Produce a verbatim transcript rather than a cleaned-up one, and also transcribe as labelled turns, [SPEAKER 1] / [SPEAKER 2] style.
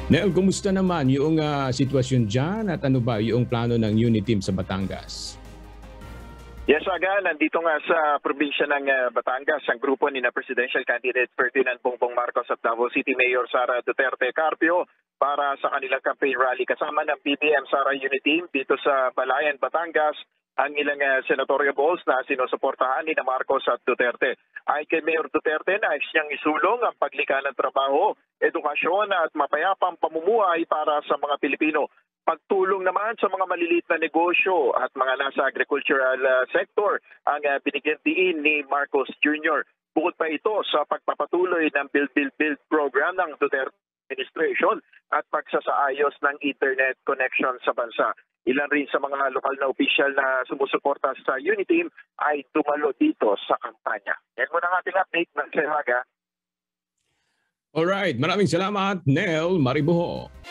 [SPEAKER 1] Nel, kumusta naman yung ah, sitwasyon dyan at ano ba yung plano ng Uniteam sa Batangas?
[SPEAKER 2] Yes, Aga, nandito nga sa probinsya ng uh, Batangas ang grupo ni na Presidential Candidate Ferdinand Bongbong Marcos at Davao City Mayor Sara Duterte Carpio para sa kanilang campaign rally. Kasama ng B B M Sara Uniteam dito sa Balayan, Batangas, ang ilang uh, senatoriables na sinusuportahan ni na Marcos at Duterte. Ay kay Mayor Duterte na siyang isulong ang paglikha ng trabaho, edukasyon at mapayapang pamumuhay para sa mga Pilipino. Pagtulong naman sa mga maliliit na negosyo at mga nasa agricultural uh, sector ang uh, binigyan diin ni Marcos Junior Bukod pa ito sa pagpapatuloy ng Build Build Build program ng Duterte administration at pagsasaayos ng internet connection sa bansa. Ilan rin sa mga lokal na opisyal na sumusuporta sa Uniteam ay dumalo dito sa kampanya. Yan muna ang ating update ng Sehaga.
[SPEAKER 1] Alright, maraming salamat, Nel Mariboho.